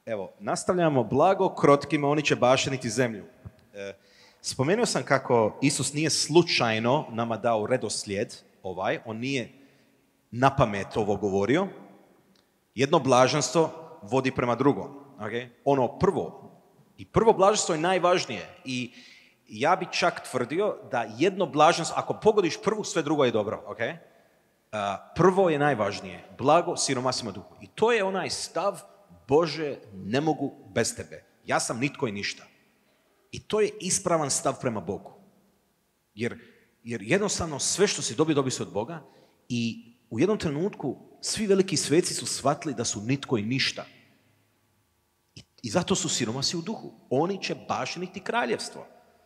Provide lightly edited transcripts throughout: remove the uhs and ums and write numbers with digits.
Evo, nastavljamo blago krotkima, oni će bašeniti zemlju. Spomenuo sam kako Isus nije slučajno nama dao redoslijed on nije na pamet ovo govorio. Jedno blaženstvo vodi prema drugom. Okay? Ono prvo blaženstvo je najvažnije i ja bi čak tvrdio da jedno blaženstvo, ako pogodiš prvu, sve drugo je dobro. Okay? Prvo je najvažnije, blago siromasima duhu. I to je onaj stav, Bože, ne mogu bez tebe. Ja sam nitko i ništa. I to je ispravan stav prema Bogu. Jer jednostavno sve što si dobio se od Boga i u jednom trenutku svi veliki sveci su shvatili da su nitko i ništa. I zato su siromasi u duhu. Oni će bašeniti kraljevstvo.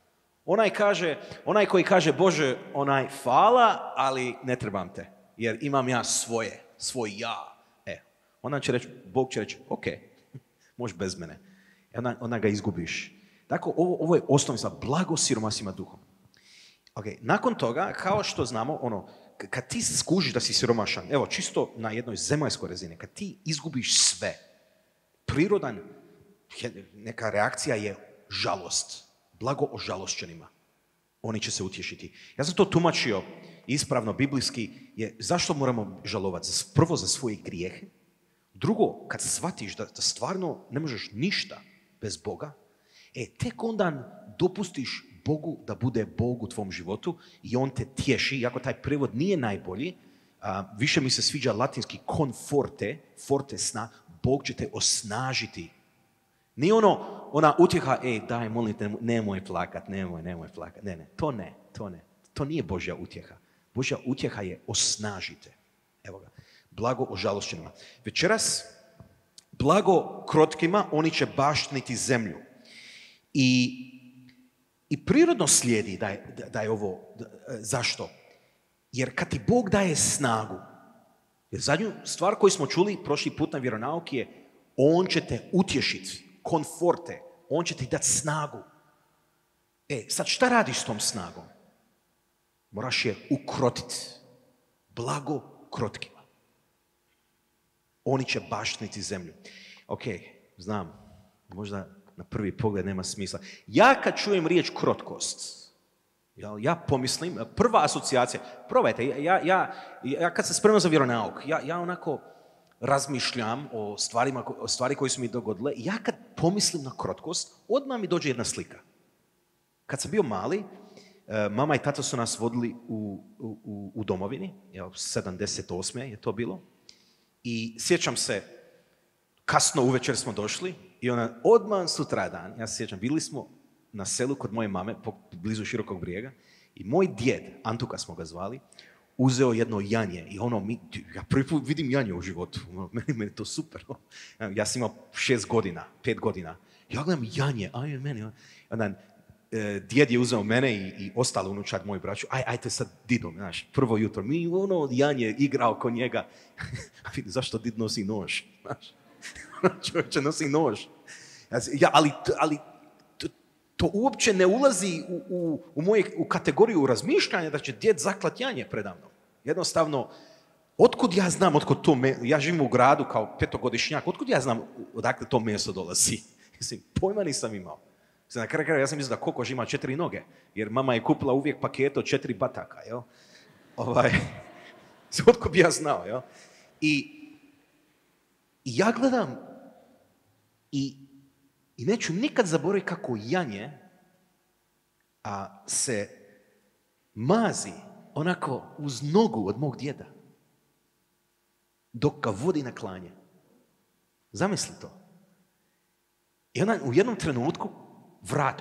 Onaj koji kaže, Bože, hvala, ali ne trebam te. Jer imam ja svoj ja. Onda će reći, Bog će reći, ok, možeš bez mene. Onda ga izgubiš. Dakle, ovo je osnovni stav, blago siromasima duhom. Okay. Nakon toga, kao što znamo, kad ti skužiš da si siromašan, evo, čisto na jednoj zemaljskoj razini, kad ti izgubiš sve, prirodan, neka reakcija je žalost. Blago ožalošćenima. Oni će se utješiti. Ja sam to tumačio ispravno, biblijski, zašto moramo žalovati? Prvo za svoje grijehe. Drugo, kad shvatiš da stvarno ne možeš ništa bez Boga, tek onda dopustiš Bogu da bude Bog u tvom životu i on te tješi, iako taj prevod nije najbolji, više mi se sviđa latinski forte sna, Bog će te osnažiti. Nije ona utjeha, daj, molim te, nemoj plakat. Ne, to ne. To nije Božja utjeha. Božja utjeha je osnažite. Evo ga. Blago ožalošćenima. Večeras, blago krotkima, oni će baštiniti zemlju. I prirodno slijedi da je ovo. Zašto? Jer kad ti Bog daje snagu, jer zadnju stvar koju smo čuli prošli put na vjeronauki je, on će te utješiti, konforte, on će ti dati snagu. Sad šta radiš s tom snagom? Moraš je ukrotiti. Blago krotkima. Oni će baštiniti zemlju. Ok, znam, možda na prvi pogled nema smisla. Ja kad čujem riječ krotkost, ja pomislim, prva asocijacija, probajte, ja kad se spremam za vjeronauk, ja onako razmišljam o stvari koje su mi dogodile. Ja kad pomislim na krotkost, odmah mi dođe jedna slika. Kad sam bio mali, mama i tata su nas vodili u domovini, 78. je to bilo. I sjećam se, kasno uvečer smo došli i odmah sutradan, ja se sjećam, bili smo na selu kod moje mame, blizu Širokog Brijega, i moj djed, Antuka smo ga zvali, uzeo jedno janje i ja prvi put vidim janje u životu, meni je to super. Ja sam imao 5 godina. Ja gledam janje, meni. Djed je uzeo mene i ostalo unučad moju braću. Ajte sad didom, znaš, prvo jutro. Mi janje igra oko njega. Vidi, zašto did nosi nož? Znaš, čovječe nosi nož. Ali to uopće ne ulazi u kategoriju razmišljanja da će djed zaklat janje predamnom. Jednostavno, otkud ja znam, ja živim u gradu kao 5-godišnjak, otkud ja znam odakle to meso dolazi? Mislim, pojma nisam imao. Na kraju kraja ja sam mislio da kokoš ima 4 noge, jer mama je kupila uvijek paket od 4 bataka, jel? Otko bi ja znao, jel? I ja gledam i neću nikad zaboraviti kako janje se mazi onako uz nogu od mog djeda dok ga vodi na klanje. Zamisli to. I onda u jednom trenutku vrat.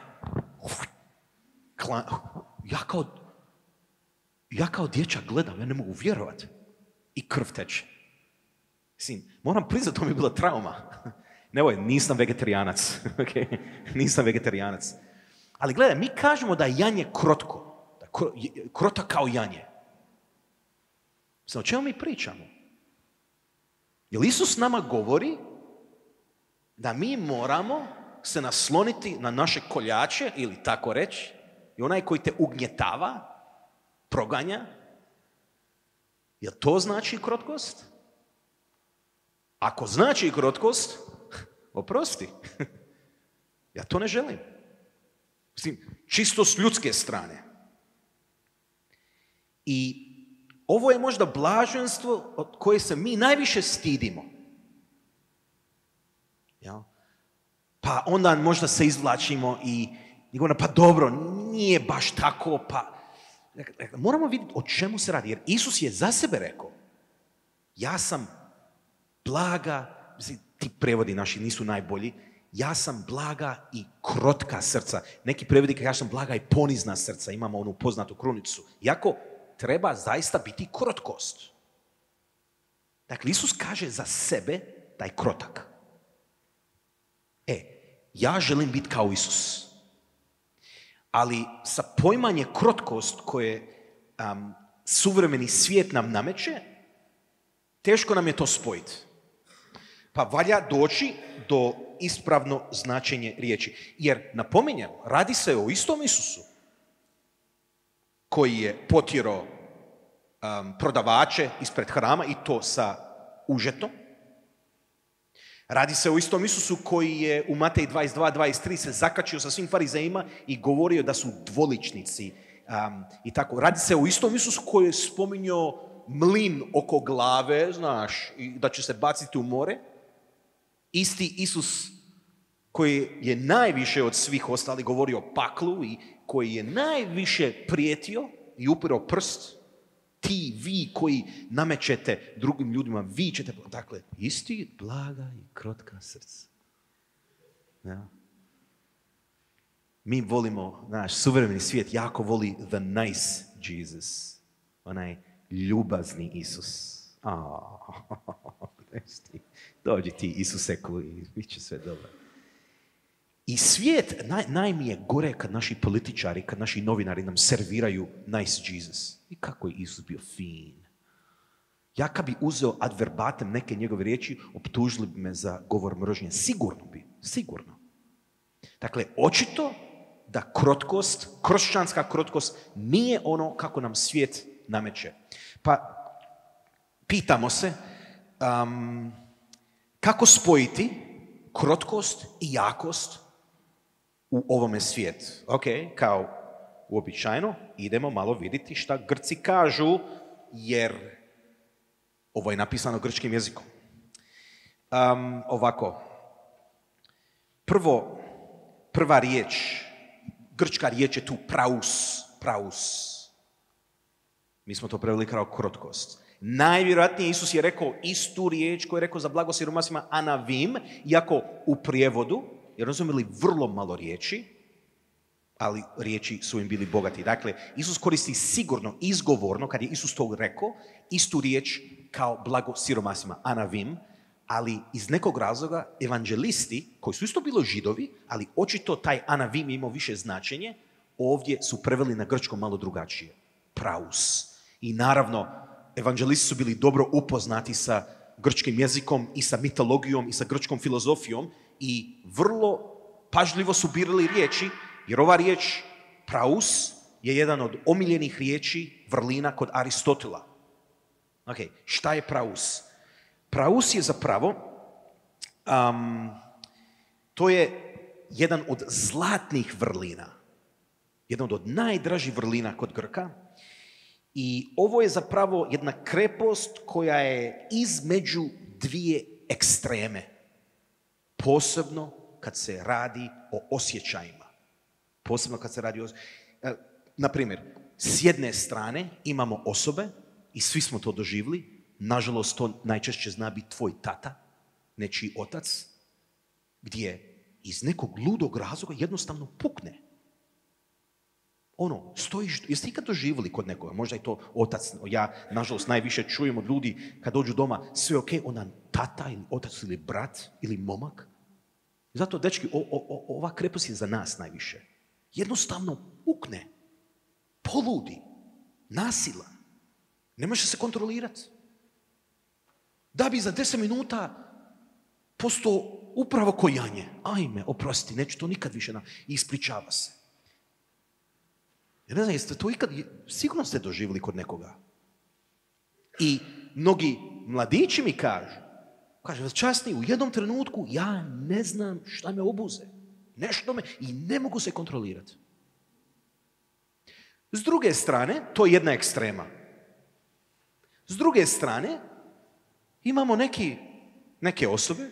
Ja kao dječak gledam, ja ne mogu vjerovati. I krv teče. Mislim, moram priznati, to mi je bila trauma. Nisam vegetarianac. Okay? Nisam vegetarianac. Ali gledaj, mi kažemo da je janje krotko. Krota kao janje. Mislim, o čemu mi pričamo? Jel Isus nama govori da mi moramo se nasloniti na naše koljače, ili tako reći, i onaj koji te ugnjetava, proganja? Jel to znači krotkost? Ako znači krotkost, Oprosti. Ja to ne želim. Mislim, čisto s ljudske strane. I ovo je možda blaženstvo od koje se mi najviše stidimo. Ja? Pa onda možda se izvlačimo i govorimo, pa dobro, nije baš tako, pa... Moramo vidjeti o čemu se radi, jer Isus je za sebe rekao, ja sam blaga, ti prevodi naši nisu najbolji, ja sam blaga i krotka srca. Neki prevodi kažu, ja sam blaga i ponizna srca, imamo onu poznatu krunicu. Iako treba zaista biti krotkost. Dakle, Isus kaže za sebe da je krotak. Ja želim biti kao Isus. Ali sa pojmanje krotkost koje suvremeni svijet nam nameće, teško nam je to spojiti. Pa valja doći do ispravno značenje riječi. Jer, napominjem, radi se o istom Isusu koji je potjerao prodavače ispred hrama i to sa užetom. Radi se o istom Isusu koji je u Matej 22:23 se zakačio sa svim farizejima i govorio da su dvoličnici i tako. Radi se o istom Isusu koji je spominjao mlin oko glave, znaš, i da će se baciti u more. Isti Isus koji je najviše od svih ostalih govorio o paklu i koji je najviše prijetio i upirao prst, ti, vi koji namećete drugim ljudima, vi ćete... Dakle, isti blaga i krotka srca. Ja. Mi volimo, naš suvremeni svijet jako voli the nice Jesus. Onaj ljubazni Isus. Dođi ti, Isuse, koji bit će sve dobro. I svijet, najmi je gore kad naši političari, kad naši novinari nam serviraju nice Jesus. I kako je Isus bio fin. Ja kad bi uzeo ad verbatim neke njegove riječi, optužili bi me za govor mržnje. Sigurno. Dakle, očito da krotkost, kršćanska krotkost nije ono kako nam svijet nameće. Pa pitamo se kako spojiti krotkost i jakost u ovome svijetu. Ok, kao uobičajeno, idemo malo vidjeti šta Grci kažu, jer ovo je napisano grčkim jezikom. Ovako, prva riječ, grčka riječ je tu praus. Mi smo to preveli kao krotkost. Najvjerojatnije Isus je rekao istu riječ koju je rekao za blago siromasima anavim, iako u prijevodu, jer su imali vrlo malo riječi, ali riječi su im bili bogati. Dakle, Isus koristi sigurno, izgovorno, kad je Isus to rekao, istu riječ kao blago siromasima anavim, ali iz nekog razloga evanđelisti, koji su isto bili Židovi, ali očito taj anavim imao više značenje, ovdje su preveli na grčkom malo drugačije. Praus. I naravno, evanđelisti su bili dobro upoznati sa grčkim jezikom i sa mitologijom i sa grčkom filozofijom i vrlo pažljivo su birali riječi, jer ova riječ praus je jedan od omiljenih riječi vrlina kod Aristotela. Ok, šta je praus? Praus je zapravo, to je jedan od zlatnih vrlina, jedan od najdražih vrlina kod Grka. I ovo je zapravo jedna krepost koja je između dvije ekstreme. Posebno kad se radi o osjećajima. Na primjer, s jedne strane imamo osobe, i svi smo to doživjeli, nažalost to najčešće zna biti tvoj tata, nečiji otac, gdje iz nekog ludog razloga jednostavno pukne. Stojiš, jeste ikad doživjeli kod nekoga, možda je to otac, ja nažalost najviše čujem od ljudi kad dođu doma, sve ok, ona tata ili otac ili brat ili momak. Zato, dečki, ova krepost je za nas najviše. Jednostavno pukne, poludi, nasilan, ne može se kontrolirati. Da bi za 10 minuta postao upravo ko janje. Ajme, oprosti, neću to nikad više i ispričava se. Ja ne znam, jeste to ikad, sigurno ste doživjeli kod nekoga. I mnogi mladići mi kažu, Kaže, veličasni, u jednom trenutku ja ne znam šta me obuze. Nešto me i ne mogu se kontrolirati. S druge strane, to je jedna ekstrema. S druge strane, imamo neke osobe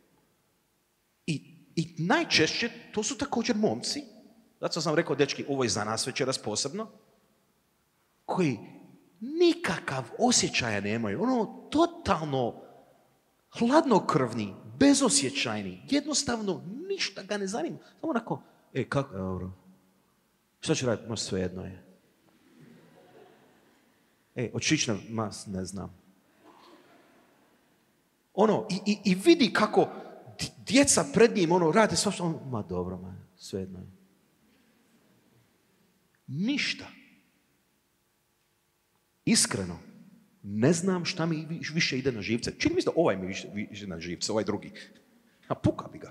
i najčešće to su također momci, zato sam rekao, dečki, ovo je za nas večeras posebno, koji nikakav osjećaja nemaju, totalno hladnokrvni, bezosjećajni, jednostavno ništa ga ne zanima. Samo onako, kako, dobro, šta će raditi, možda svejedno je. Očić na, ne znam. I vidi kako djeca pred njim, rade svašta, ma dobro, svejedno je. Ništa. Iskreno, ne znam šta mi više ide na živce. Čini mi se da ovaj mi više ide na živce, ovaj drugi. A puka bi ga.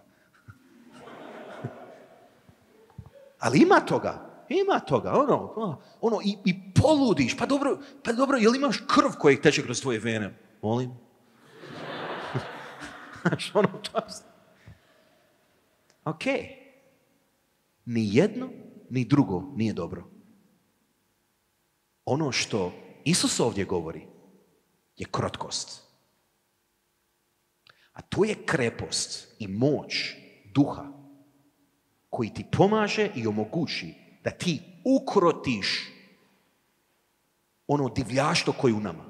Ali ima toga. I poludiš. Pa dobro, jel imaš krv koji teče kroz tvoje vene? Molim. Ok. Ni jedno, ni drugo nije dobro. Ono što Isus ovdje govori je krotkost. A to je krepost i moć duha koji ti pomaže i omogući da ti ukrotiš ono divljaštvo koje je u nama.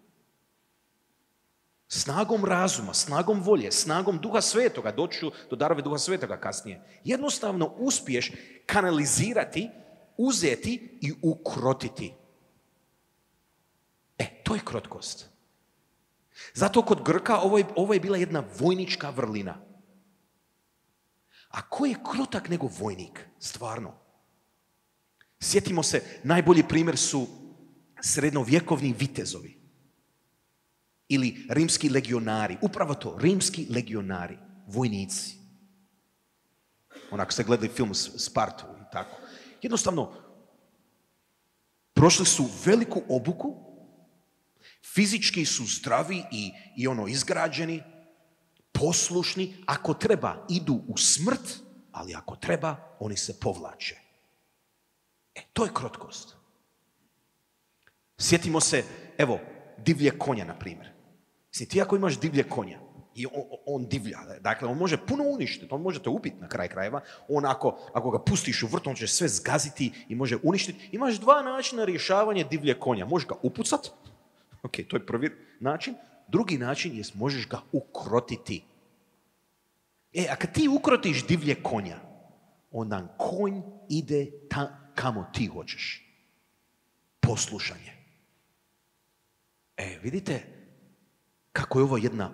Snagom razuma, snagom volje, snagom Duha Svetoga, doći ću do darove Duha Svetoga kasnije. Jednostavno uspiješ kanalizirati, uzeti i ukrotiti. To je krotkost. Zato kod Grka ovo je bila jedna vojnička vrlina. A ko je krotak nego vojnik? Stvarno. Sjetimo se, najbolji primjer su srednjovjekovni vitezovi. Ili rimski legionari. Upravo to, rimski legionari, vojnici. Onako ste gledali film Spartu i tako. Jednostavno, prošli su veliku obuku, fizički su zdravi i izgrađeni, poslušni. Ako treba, idu u smrt, ali ako treba, oni se povlače. To je krotkost. Sjetimo se, evo, divlje konja, na primjer. Ti ako imaš divlje konja i on divlja, dakle, on može puno uništiti, on može te ubiti na kraj krajeva. On ako ga pustiš u vrt, on će sve zgaziti i može uništiti. Imaš dva načina rješavanja divlje konja. Možeš ga upucati. Ok, to je prvi način. Drugi način je možeš ga ukrotiti. A kad ti ukrotiš divlje konja, onda konj ide kamo ti hoćeš. Poslušanje. Vidite kako je ovo jedna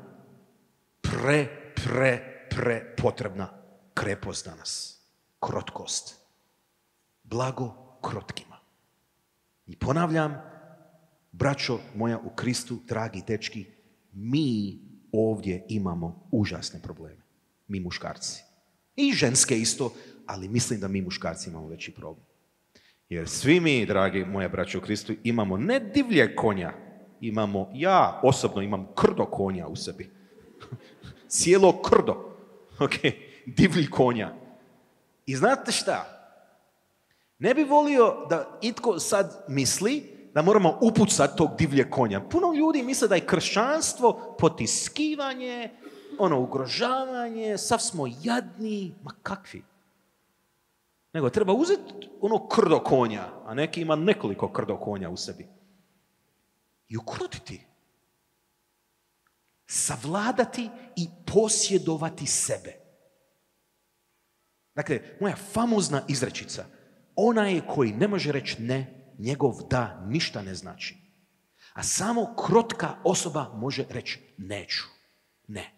pre potrebna krepost danas. Krotkost. Blago krotkima. I ponavljam, braćo moja u Kristu, dragi dečki, mi ovdje imamo užasne probleme. Mi muškarci. I ženske isto, ali mislim da mi muškarci imamo veći problem. Jer svi mi, dragi moja braćo u Kristu, imamo ne divlje konja, ja osobno imam krdo konja u sebi. Cijelo krdo. Divlji konja. I znate šta? Ne bi volio da itko sad misli da moramo upucati tog divlje konja. Puno ljudi misle da je kršćanstvo potiskivanje, ugrožavanje, sav smo jadni, ma kakvi. Nego treba uzeti krdo konja, a neki ima nekoliko krdo konja u sebi. I ukrotiti. Savladati i posjedovati sebe. Dakle, moja famozna izrečica, onaj koji ne može reći ne, njegov da ništa ne znači. A samo krotka osoba može reći neću, ne.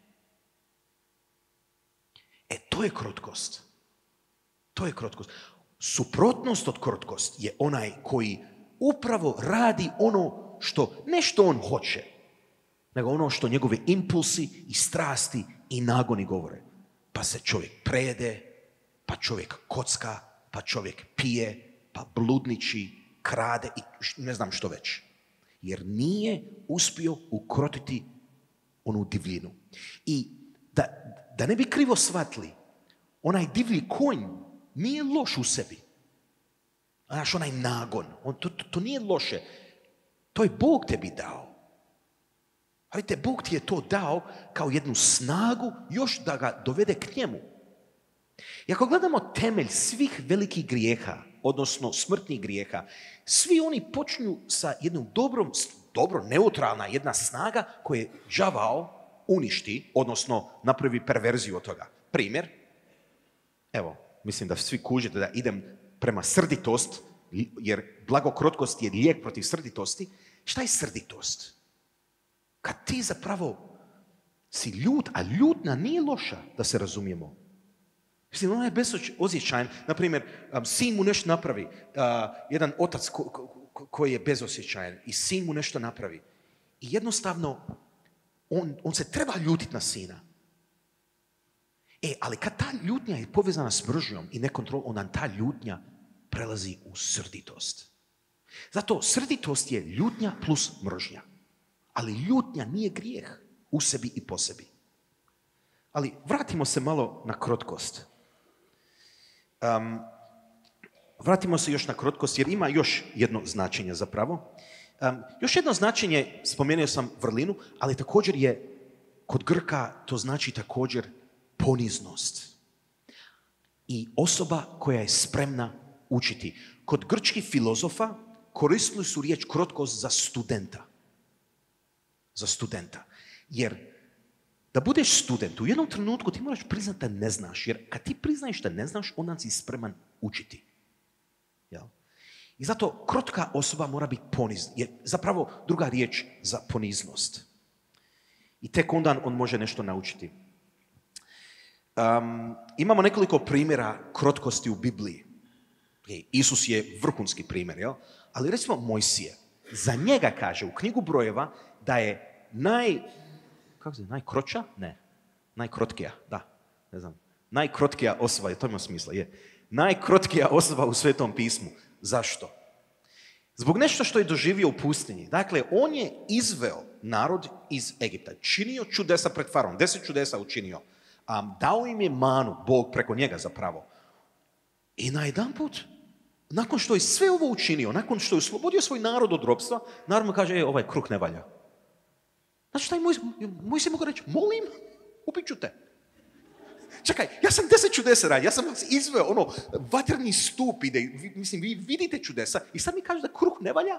To je krotkost. To je krotkost. Suprotnost od krotkost je onaj koji upravo radi ono što on hoće, nego ono što njegove impulsi i strasti i nagoni govore. Pa se čovjek prejede, pa čovjek kocka, pa čovjek pije, pa bludniči, krade i ne znam što već. Jer nije uspio ukrotiti onu divljinu. I da ne bi krivo shvatili, onaj divlji konj nije loš u sebi. Znaš, onaj nagon, to nije loše. To je Bog tebi dao. A vidite, Bog ti je to dao kao jednu snagu još da ga dovede k njemu. I ako gledamo temelj svih velikih grijeha, odnosno smrtnih grijeha, svi oni počinju sa jednom dobro neutralna jedna snaga koju je đavao uništi, odnosno napravi perverziju od toga. Primjer, evo, mislim da svi kužite da idem prema srditost, jer blagokrotkost je lijek protiv srditosti. Šta je srditost? Kad ti zapravo si ljut, a ljutna nije loša, da se razumijemo. Mislim, ona je bezosjećajan. Naprimjer, sin mu nešto napravi, jedan otac koji je bezosjećajan i sin mu nešto napravi. I jednostavno, on se treba ljutiti na sina. Ali kad ta ljutnja je povezana s mržnjom i nekontrolom, onda ta ljutnja prelazi u srditost. Zato srditost je ljutnja plus mržnja. Ali ljutnja nije grijeh u sebi i po sebi. Ali vratimo se malo na krotkost. Vratimo se još na krotkost jer ima još jedno značenje zapravo. Još jedno značenje, spomenuo sam vrlinu, ali također je kod Grka to znači također poniznost. I osoba koja je spremna učiti. Kod grčkih filozofa koristili su riječ krotkost za studenta. Za studenta. Jer da budeš student, u jednom trenutku ti moraš priznati da ne znaš. Jer kad ti priznaješ da ne znaš, onda si spreman učiti. Jel? I zato krotka osoba mora biti ponizna. Je zapravo druga riječ za poniznost. I tek onda on može nešto naučiti. Imamo nekoliko primjera krotkosti u Bibliji. Isus je vrhunski primjer, jel? Ali recimo Mojsije. Za njega kaže u knjigu Brojeva da je najkroća? Ne. Najkrotkija, da. Ne znam. Najkrotkija osoba, to ima smisla, je. Najkrotkija osoba u Svetom pismu. Zašto? Zbog nešto što je doživio u pustinji. Dakle, on je izveo narod iz Egipta. Činio čudesa pred faraom. 10 čudesa učinio. Dao im je manu, Bog preko njega zapravo. I najedanput, nakon što je sve ovo učinio, nakon što je oslobodio svoj narod od ropstva, narod mu kaže, ovaj kruh ne valja. Znači, šta je Mojsije mogu reći? Molim, ubit ću te. Čekaj, ja sam 10 čudesa radio, ja sam vas izveo, vatreni stup ide, mislim, vi vidite čudesa i sad mi kaže da kruh ne valja.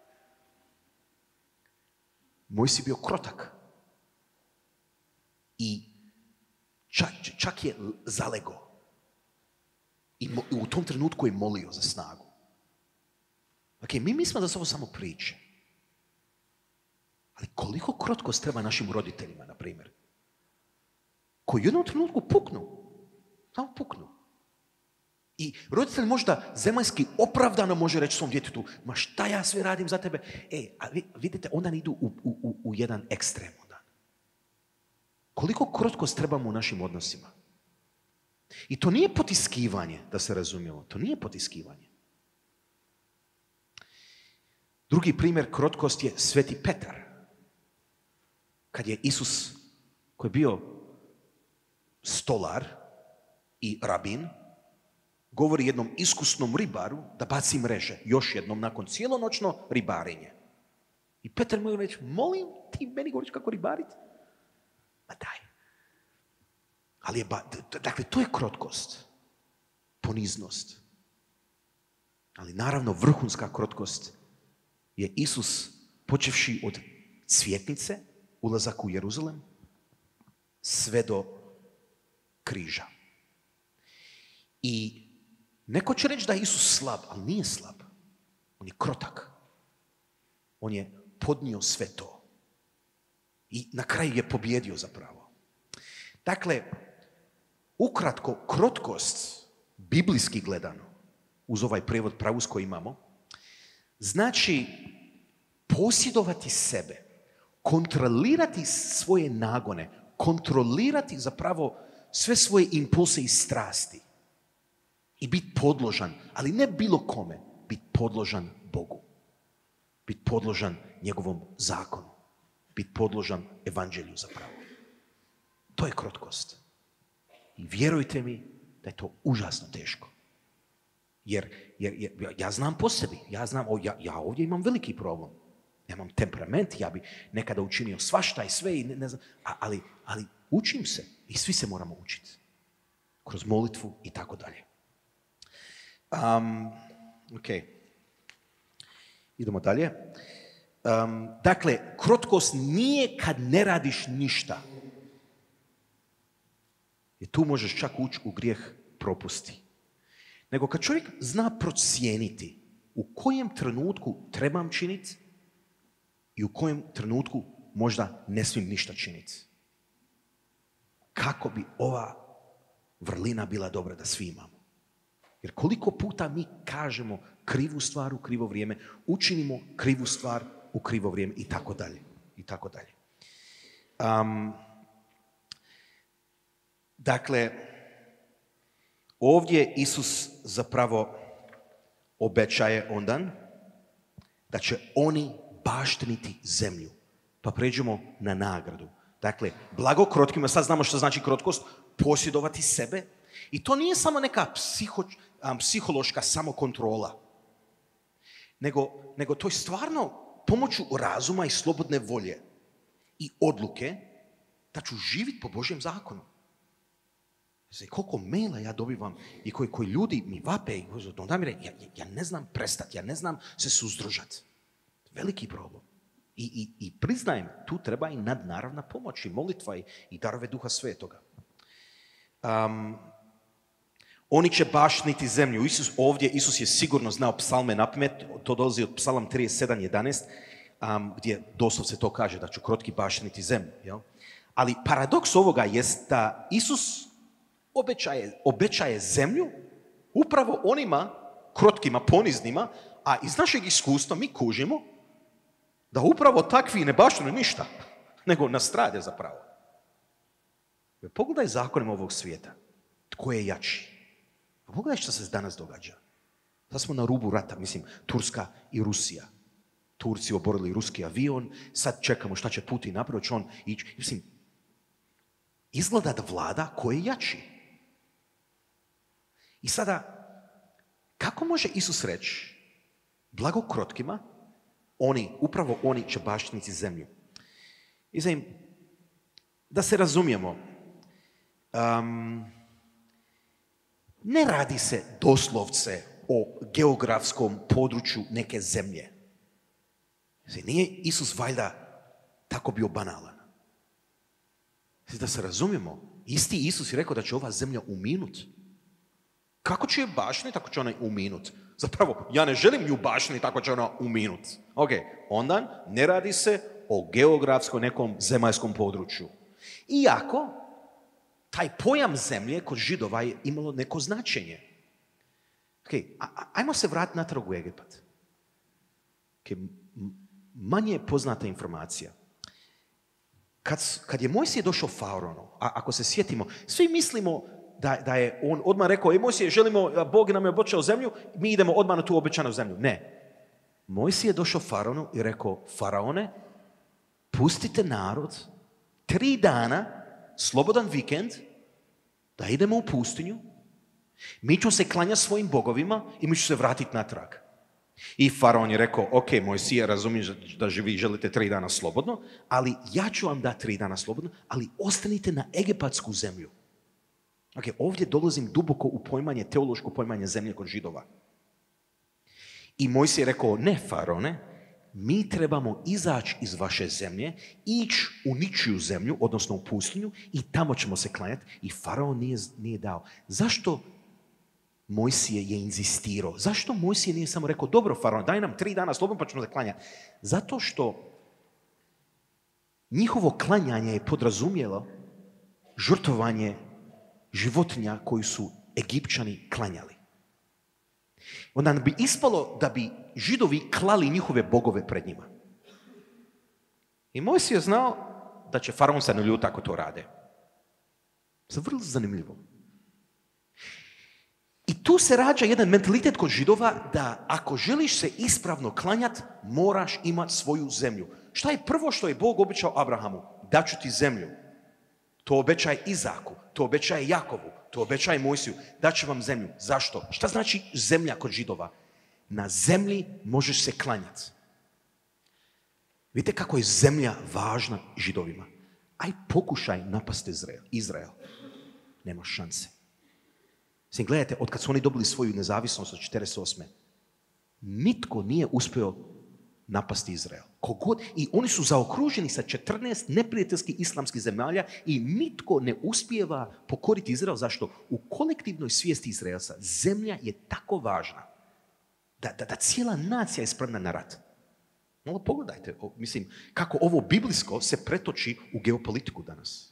Mojsije bio krotak. I čak je zalego. I u tom trenutku je molio za snagu. Mi mislimo da su ovo samo priče. Ali koliko krotkost treba našim roditeljima, na primjer, koji u jednom trenutku puknu. Samo puknu. I roditelj možda zemaljski opravdano može reći svom djetetu, ma šta ja sve radim za tebe? A vidite, onda idu u jedan ekstrem. Koliko krotkost trebamo u našim odnosima? I to nije potiskivanje, da se razumijemo. To nije potiskivanje. Drugi primjer krotkost je Sveti Petar. Kad je Isus, koji je bio stolar i rabin, govori jednom iskusnom ribaru da baci mreže. Još jednom nakon cijelonoćno ribarenje. I Petar mu je reći, molim ti meni govoriš kako ribariti? Ma daj. Ali dakle, to je krotkost. Poniznost. Ali naravno vrhunska krotkost je Isus počevši od cvjetnice, ulazak u Jeruzalem, sve do križa. I neko će reći da je Isus slab, ali nije slab. On je krotak. On je podnio sve to. I na kraju je pobjedio zapravo. Dakle, ukratko, krotkost, biblijski gledano, uz ovaj prijevod pravus koji imamo, znači posjedovati sebe, kontrolirati svoje nagone, kontrolirati zapravo sve svoje impulse i strasti i biti podložan, ali ne bilo kome, biti podložan Bogu, biti podložan njegovom zakonu. biti podložan evanđelju zapravo. To je krotkost. I vjerujte mi da je to užasno teško. Jer ja znam po sebi, ja ovdje imam veliki problem. Ja imam temperament, ja bi nekada učinio svašta i sve, i ne znam, ali učim se i svi se moramo učiti. Kroz molitvu i tako dalje. Ok. Idemo dalje. Dakle, krotkost nije kad ne radiš ništa. I tu možeš čak ući u grijeh propusti. Nego kad čovjek zna procijeniti u kojem trenutku trebam činiti i u kojem trenutku možda ne smijem ništa činiti. Kako bi ova vrlina bila dobra da svi imamo. Jer koliko puta mi kažemo krivu stvar u krivo vrijeme, učinimo krivu stvar u krivo vrijeme i tako dalje. I tako dalje. Dakle, ovdje Isus zapravo obećaje ondan da će oni baštiniti zemlju. Pa pređemo na nagradu. Dakle, blago krotkima, sad znamo što znači krotkost, posjedovati sebe. I to nije samo neka psihološka samokontrola. Nego to je stvarno pomoću razuma i slobodne volje i odluke da ću živjeti po Božjem zakonu. Znači, koliko maila ja dobivam i koji ljudi mi vape i onda mi re, ja ne znam prestati, ja ne znam se suzdržati. Veliki problem. I priznajem, tu treba i nadnaravna pomoć i molitva i darove Duha Svetoga. Oni će baštiniti zemlju. Isus je sigurno znao psalme napamet, to dolazi od psalam 37:11, gdje doslovce to kaže da ću krotki baštiniti zemlju. Jel? Ali paradoks ovoga jest da Isus obećaje zemlju upravo onima krotkima, poniznima, a iz našeg iskustva mi kužimo da upravo takvi ne baštine ništa, nego nastrade zapravo. Pogledaj zakonima ovog svijeta. Tko je jači? Pogledaj što se danas događa. Sad smo na rubu rata, mislim, Turska i Rusija. Turci oborili ruski avion, sad čekamo šta će Putin napraviti, će on ići. Mislim, izgleda da vlada ko je jači. I sada, kako može Isus reći, blago krotkima, upravo oni će baštiniti zemlju. I znam, da se razumijemo, ne radi se doslovce o geografskom području neke zemlje. Nije Isus valjda tako bio banalan. Da se razumijemo, isti Isus je rekao da će ova zemlja uminut. Kako će je baštiniti, tako će ona uminut? Zapravo, ja ne želim ju baštiniti, tako će ona uminut. Ok, onda ne radi se o geografskom nekom zemaljskom području. Iako, taj pojam zemlje kod Židova je imalo neko značenje. Ok, ajmo se vratiti natrag u Egipat. Ok, manje poznata informacija. Kad je Mojsije došao Faraonu, a ako se sjetimo, svi mislimo da je on odmah rekao, Mojsije, želimo, Bog nam je obećao zemlju, mi idemo odmah na tu obećanu zemlju. Ne. Mojsije je došao Faraonu i rekao, Faraone, pustite narod 3 dana, slobodan vikend, da idemo u pustinju, mi ćemo se klanjati svojim bogovima i mi ćemo se vratiti natrag. I Faraon je rekao, ok, Mojsije, razumiješ da vi želite 3 dana slobodno, ali ja ću vam dati 3 dana slobodno, ali ostanite na egipatsku zemlju. Ok, ovdje dolazim duboko u pojmanje, teološko pojmanje zemlje kod Židova. I Mojsije je rekao, ne, Faraone, mi trebamo izaći iz vaše zemlje, ići u ničiju zemlju, odnosno u pustinju, i tamo ćemo se klanjati. I Faraon nije dao. Zašto Mojsije je inzistirao? Zašto Mojsije nije samo rekao, dobro, Faraon, daj nam 3 dana slobodno pa ćemo se klanjati? Zato što njihovo klanjanje je podrazumjelo žrtvovanje životinja koji su Egipćani klanjali. Onda bi ispalo da bi Židovi klali njihove bogove pred njima. I Mojsije je znao da će Faraon se naljuti ako to rade. To je vrlo zanimljivo. I tu se rađa jedan mentalitet kod Židova da ako želiš se ispravno klanjati, moraš imati svoju zemlju. Šta je prvo što je Bog obećao Abrahamu? Daću ti zemlju. To obećaje Izaku, to obećaje Jakovu, to obećaje Mojsiju. Daću vam zemlju. Zašto? Šta znači zemlja kod Židova? Na zemlji možeš se klanjati. Vidite kako je zemlja važna Židovima. Aj pokušaj napasti Izrael. Nema šanse. Mislim, gledajte, od kad su oni dobili svoju nezavisnost od 48. Nitko nije uspio napasti Izrael. Kogod, i oni su zaokruženi sa 14 neprijateljskih islamskih zemalja i nitko ne uspijeva pokoriti Izrael. Zašto? U kolektivnoj svijesti Izraelca zemlja je tako važna da cijela nacija je spremna na rat. Malo pogledajte, mislim, kako ovo biblijsko se pretoči u geopolitiku danas.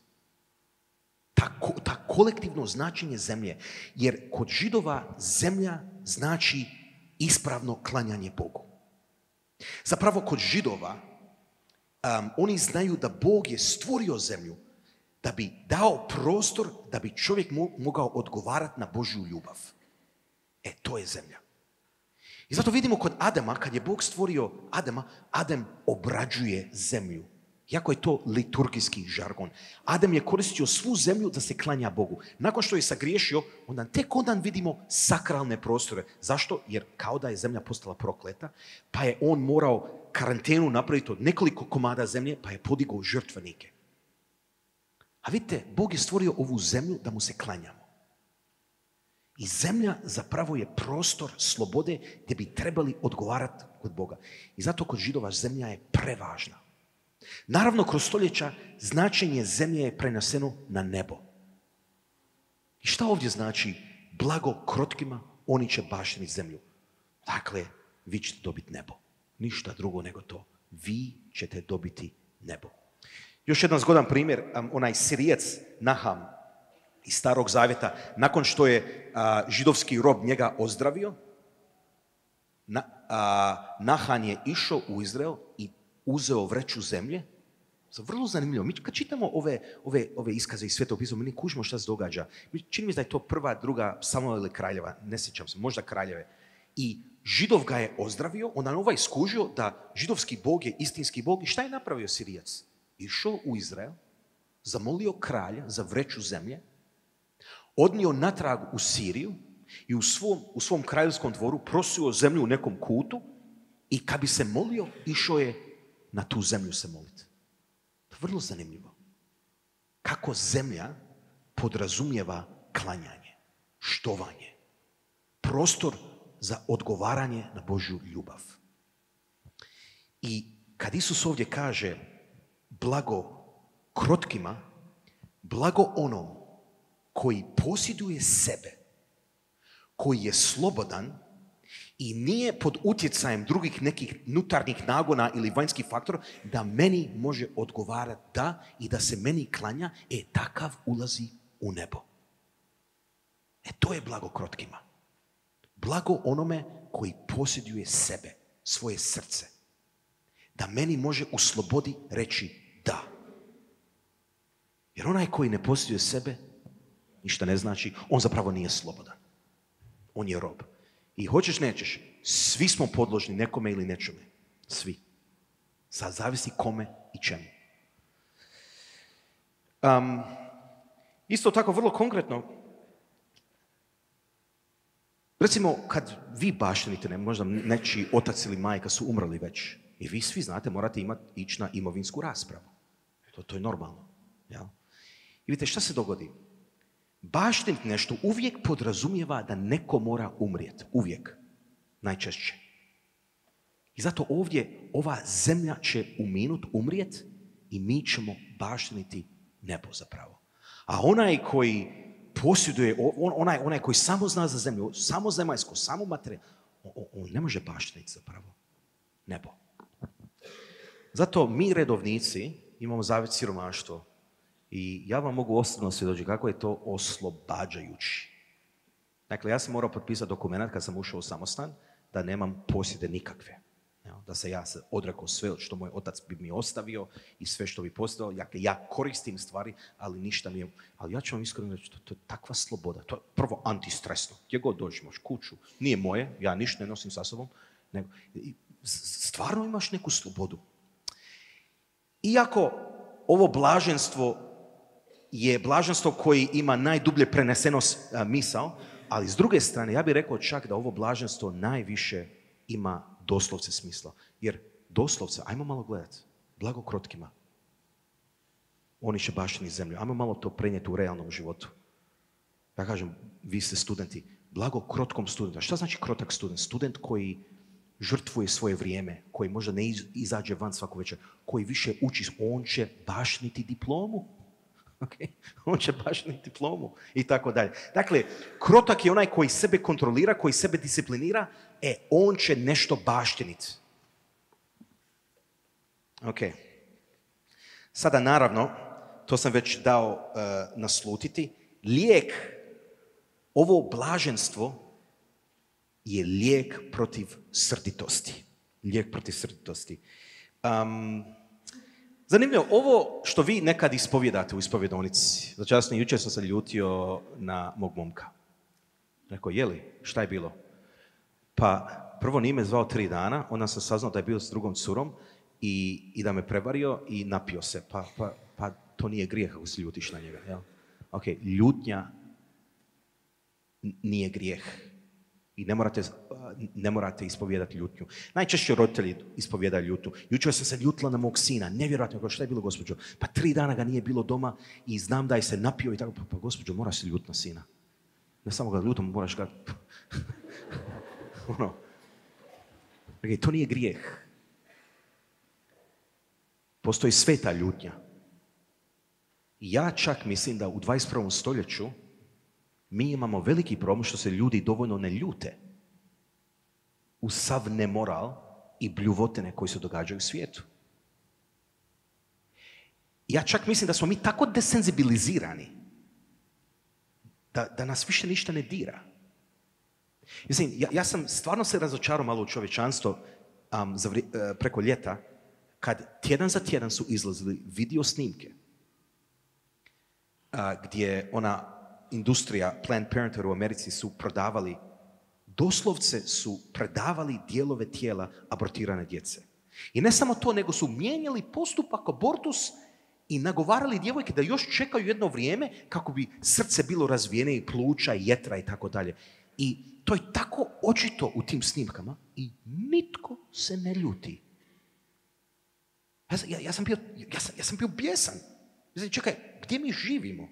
Ta kolektivno značenje zemlje. Jer kod Židova zemlja znači ispravno klanjanje Bogu. Zapravo kod Židova oni znaju da Bog je stvorio zemlju da bi dao prostor da bi čovjek mogao odgovarati na Božju ljubav. To je zemlja. I zato vidimo kod Adama, kad je Bog stvorio Adama, Adam obrađuje zemlju. Jako je to liturgijski žargon. Adam je koristio svu zemlju da se klanja Bogu. Nakon što je sagriješio, tek onda vidimo sakralne prostore. Zašto? Jer kao da je zemlja postala prokleta, pa je on morao karantenu napraviti od nekoliko komada zemlje, pa je podigao žrtvenike. A vidite, Bog je stvorio ovu zemlju da mu se klanjamo. I zemlja zapravo je prostor slobode gdje bi trebali odgovarati kod Boga. I zato kod Židova zemlja je prevažna. Naravno, kroz stoljeća značenje zemlje je preneseno na nebo. I šta ovdje znači? Blago krotkima, oni će baštiniti zemlju. Dakle, vi ćete dobiti nebo. Ništa drugo nego to. Vi ćete dobiti nebo. Još jedan zgodan primjer, onaj Sirijac Naham iz Starog Zavjeta, nakon što je židovski rob njega ozdravio, Nahan je išao u Izrael i uzeo vreću zemlje. Vrlo zanimljivo. Mi kad čitamo ove iskaze iz Svetog pisma, mi ne kužimo šta se događa. Čini mi se da je to prva, druga, Samuel ili Kraljeva, ne sjećam se, možda Kraljeve. I Židov ga je ozdravio, onda ovaj skužio da židovski Bog je istinski Bog. I šta je napravio Sirijac? Išao u Izrael, zamolio kralja za vreću zemlje, odnio natrag u Siriju i u svom kraljevskom dvoru prosio zemlju u nekom kutu i kad bi se molio, išao je na tu zemlju se moliti. To je vrlo zanimljivo. Kako zemlja podrazumijeva klanjanje, štovanje, prostor za odgovaranje na Božju ljubav. I kad Isus ovdje kaže blago krotkima, blago onom koji posjeduje sebe, koji je slobodan i nije pod utjecajem drugih nekih unutarnjih nagona ili vanjskih faktora, da meni može odgovarati da i da se meni klanja, takav ulazi u nebo. To je blago krotkima. Blago onome koji posjeduje sebe, svoje srce. Da meni može u slobodi reći da. Jer onaj koji ne posjeduje sebe, ništa ne znači, on zapravo nije slobodan. On je rob. I hoćeš, nećeš, svi smo podložni nekome ili nečome. Svi. Sad zavisi kome i čemu. Isto tako, vrlo konkretno, recimo, kad vi baštinite, možda nečiji otac ili majka su umrli već, i vi svi znate, morate ići na imovinsku raspravu. To je normalno. Jel? I vidite, šta se dogodi? Baštiniti nešto uvijek podrazumijeva da neko mora umrijeti. Uvijek. Najčešće. I zato ovdje ova zemlja će umrijeti i mi ćemo baštiniti nebo zapravo. A onaj koji posjeduje, onaj koji samo zna za zemlju, samo zemaljsko, samo materijalno, on ne može baštiniti zapravo nebo. Zato mi redovnici imamo zavjet siromaštvo. I ja vam mogu osobno svjedočiti kako je to oslobađajući. Dakle, ja sam morao potpisati dokument kad sam ušao u samostan da nemam posjede nikakve. Da se ja odrekao sve što moj otac bi mi ostavio i sve što bi posjedao. Dakle, ja koristim stvari, ali ništa mi je... Ali ja ću vam iskreno reći, to je takva sloboda. To je prvo antistresno. Gdje god dođeš, imaš kuću. Nije moje, ja ništa ne nosim sa sobom. Nego, stvarno imaš neku slobodu. Iako ovo blaženstvo je blaženstvo koji ima najdublje preneseno misao, ali s druge strane, ja bih rekao čak da ovo blaženstvo najviše ima doslovce smisla. Jer doslovce, ajmo malo gledati, blago krotkima. Oni će baštini zemlju. Ajmo malo to prenijeti u realnom životu. Ja kažem, vi ste studenti, blago krotkom studentu. Šta znači krotak student? Student koji žrtvuje svoje vrijeme, koji možda ne izađe van svako večer, koji više uči, on će baštiniti diplomu. Okay? On će baštiniti diplomu i tako dalje. Dakle, krotak je onaj koji sebe kontrolira, koji sebe disciplinira, on će nešto baštiniti. Ok. Sada naravno, to sam već dao naslutiti, lijek, ovo blaženstvo je lijek protiv srditosti. Lijek protiv srditosti. Zanimljivo, ovo što vi nekad ispovjedate u ispovjedonici, začasno jučer sam se ljutio na mog momka. Rekao, jeli, šta je bilo? Pa prvo nije me zvao 3 dana, onda sam saznao da je bio s drugom curom i da me prevario i napio se. Pa to nije grijeh ako se ljutiš na njega. Jel? Ok, ljutnja nije grijeh. I ne morate ispovjedati ljutnju. Najčešće roditelji ispovjedaju ljutnju. Jučer sam se ljutila na mog sina. Nevjerojatno, šta je bilo, gospođo? Pa 3 dana ga nije bilo doma i znam da je se napio i tako. Pa gospođo, moraš se ljutiti na sina. Ne samo ga ljutom, moraš ga... Okay, to nije grijeh. Postoji sveta ljutnja. Ja čak mislim da u 21. stoljeću mi imamo veliki problem što se ljudi dovoljno ne ljute u sav nemoral i bljuvotine koji se događaju u svijetu. Ja čak mislim da smo mi tako desenzibilizirani da nas više ništa ne dira. Mislim, ja sam stvarno se razočarao malo u čovječanstvo preko ljeta, kad tjedan za tjedan su izlazili video snimke gdje ona industrija Planned Parenthood u Americi su prodavali, doslovce su predavali dijelove tijela abortirane djece. I ne samo to, nego su mijenjali postupak abortus i nagovarali djevojke da još čekaju jedno vrijeme kako bi srce bilo razvijene i pluća i jetra i tako dalje. I to je tako očito u tim snimkama i nitko se ne ljuti. Ja sam bio bijesan. Mislim, čekaj, gdje mi živimo?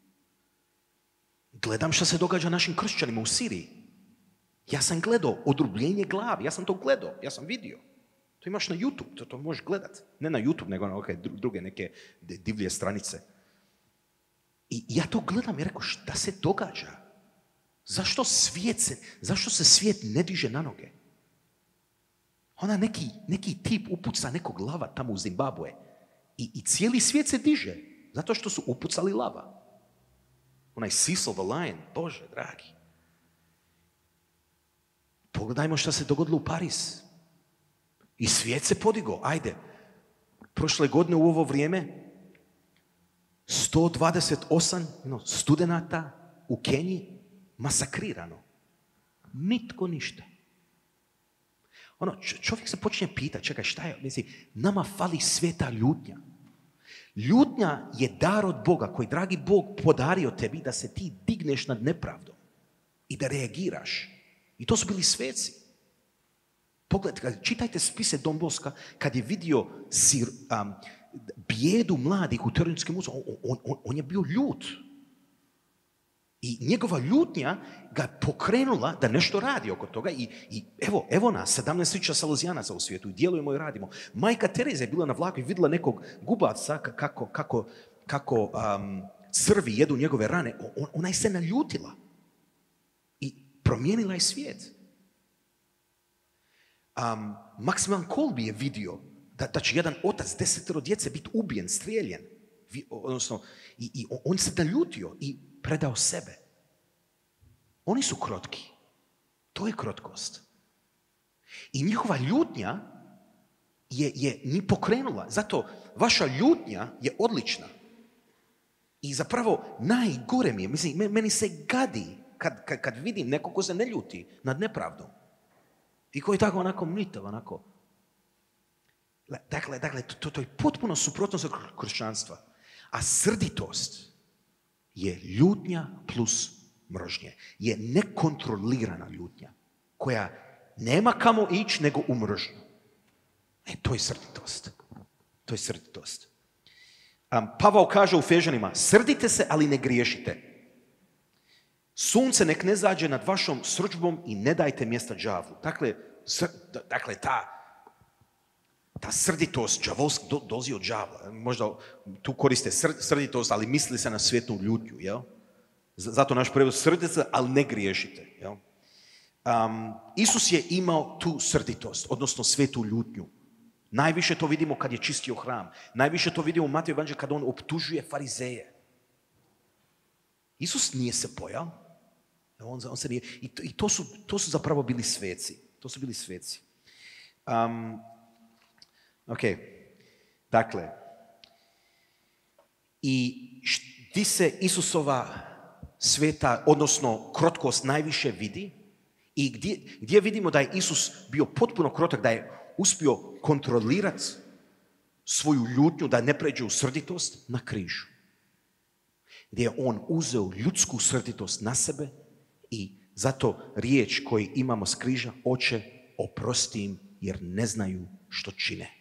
Gledam što se događa našim kršćanima u Siriji. Ja sam gledao odrubljenje glavi, ja sam to gledao, ja sam vidio. To imaš na YouTube, to možeš gledat. Ne na YouTube, nego na druge neke divlje stranice. I ja to gledam i rekao, šta se događa? Zašto se svijet ne diže na noge? Ona neki tip upuca nekog lava tamo u Zimbabwe i cijeli svijet se diže zato što su upucali lava. Onaj Cecil the Lion, Bože dragi. Pogledajmo što se dogodilo u Pariz. I svijet se podigao. Ajde, prošle godine u ovo vrijeme 128 studenata u Keniji masakrirano. Nitko ništa. Čovjek se počinje pitati, čekaj, šta je? Mislim, nama fali sveta ljutnja. Ljutnja je dar od Boga koji, dragi Bog, podario tebi da se ti digneš nad nepravdom i da reagiraš. I to su bili sveci. Pogledajte, čitajte spise Don Bosca kad je vidio bijedu mladih u terorinskim uzom. On je bio ljut. I njegova ljutnja ga pokrenula da nešto radi oko toga i evo nas, 17.000 salezijanaca u svijetu i djelujemo i radimo. Majka Tereza je bila na vlaku i vidjela nekog gubavca kako crvi jedu njegove rane. Ona je se naljutila i promijenila je svijet. Maximilian Kolbe je vidio da će jedan otac 10 djece biti ubijen, strijeljen. Odnosno, i on se naljutio i predao sebe. Oni su krotki. To je krotkost. I njihova ljutnja je ni pokrenula. Zato vaša ljutnja je odlična. I zapravo najgore mi je, mislim, meni se gadi kad vidim nekog ko se ne ljuti nad nepravdom. I koji je tako onako mlitav, onako. Dakle, to je potpuno suprotnost od kršćanstva. A srditost je ljutnja plus mržnje. Je nekontrolirana ljutnja koja nema kamo ići nego u mržnju. To je srditost. To je srditost. Pavao kaže u Efežanima, srdite se, ali ne griješite. Sunce nek ne zađe nad vašom srdžbom i ne dajte mjesta đavlu. Dakle, ta srditost đavolska dolazi od đavla. Možda tu koriste srditost, ali misli se na svjetnu ljutnju. Jel? Zato naš prevod srdite se, ali ne griješite. Jel? Isus je imao tu srditost, odnosno svetu ljutnju. Najviše to vidimo kad je čistio hram. Najviše to vidimo u Mateju evanđelju kad on optužuje farizeje. Isus nije se bojao. On se nije. I to su zapravo bili sveci. To su bili sveci. Ok. Dakle. I gdje se Isusova sveta, odnosno krotkost najviše vidi i gdje vidimo da je Isus bio potpuno krotak, da je uspio kontrolirati svoju ljutnju, da ne pređe u srditost na križu. Gdje je on uzeo ljudsku srditost na sebe i zato riječ koju imamo s križa, Oče, oprosti im jer ne znaju što čine.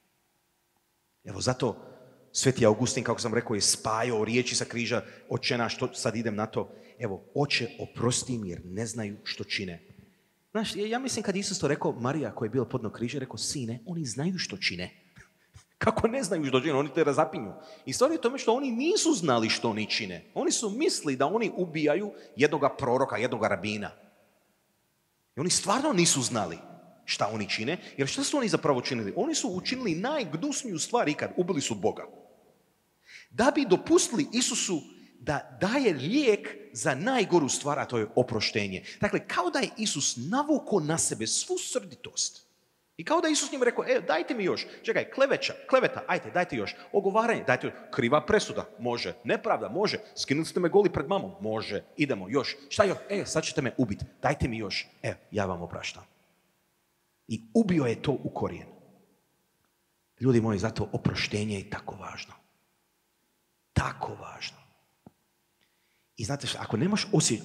Evo zato Sveti Augustin, kako sam rekao, je spajao riječi sa križa, Oče naš, sad idem na to. Evo, Oče, oprosti im jer ne znaju što čine. Znaš, ja mislim kad Isus to rekao, Marija koja je bila podno križa, rekao, sine, oni znaju što čine. Kako ne znaju što čine? Oni te razapinju. I stvar je u tome što oni nisu znali što oni čine. Oni su mislili da oni ubijaju jednoga proroka, jednoga rabina. I oni stvarno nisu znali šta oni čine, jer šta su oni zapravo činili? Oni su učinili najgnusniju stvar ikad, ubili su Boga. Da bi dopustili Isusu da daje lijek za najgoru stvar, a to je oproštenje. Dakle, kao da je Isus navukao na sebe svu srditost. I kao da je Isus njima rekao, dajte mi još. Čekaj, kleveta, ajte, dajte još. Ogovaranje, dajte još. Kriva presuda, može. Nepravda, može. Skinuli ste me goli pred mamom, može. Idemo, još. Šta još? Sad ćete me ubiti. Dajte mi još. Ja vam opraštam. I ubio je to u korijen. Ljudi moji, zato oproštenje je tako važno. Tako važno. I znate što, ako nemaš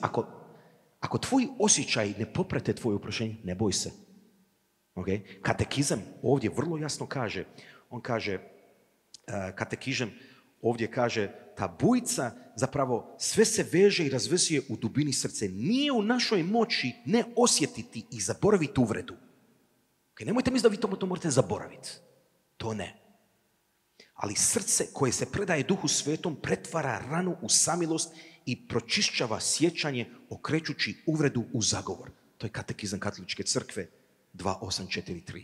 ako tvoji osjećaji ne poprate tvoje oproštenje, ne boj se. Okay? Katekizam ovdje vrlo jasno kaže, on kaže, katekizam ovdje kaže, ta bujica zapravo sve se veže i razvezuje u dubini srce. Nije u našoj moći ne osjetiti i zaboraviti uvredu. Okay? Nemojte misliti da vi to morate zaboraviti. To ne. Ali srce koje se predaje Duhu Svetom pretvara ranu u samilost i pročišćava sjećanje okrećući uvredu u zagovor. To je katekizam Katoličke crkve 2843.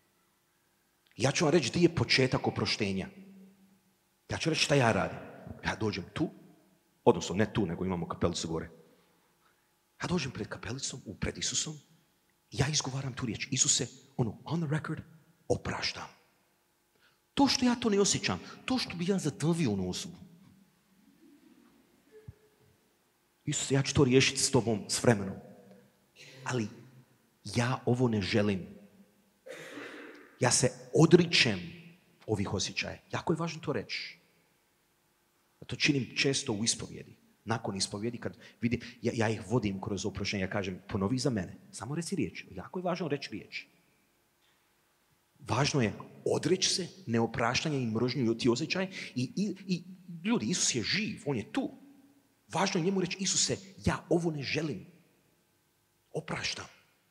Ja ću vam reći gdje je početak oproštenja. Ja ću reći šta ja radim. Ja dođem tu, odnosno ne tu, nego imamo kapelicu gore. Ja dođem pred kapelicom, pred Isusom, i ja izgovaram tu riječ. Isuse, on the record, opraštam. To što ja to ne osjećam, to što bi ja zadavio u osobu. Isuse, ja ću to riješiti s tobom, s vremenom. Ali ja ovo ne želim. Ja se odričem ovih osjećaja. Jako je važno to reći. To činim često u ispovjedi. Nakon ispovjedi, kad vidim, ja ih vodim kroz oproštenje, ja kažem, ponovi za mene. Samo reci riječ. Jako je važno reći riječ. Važno je odreći se neopraštanja i mržnju i ti osjećaje. I ljudi, Isus je živ, on je tu. Važno je njemu reći, Isuse, ja ovo ne želim. Opraštam.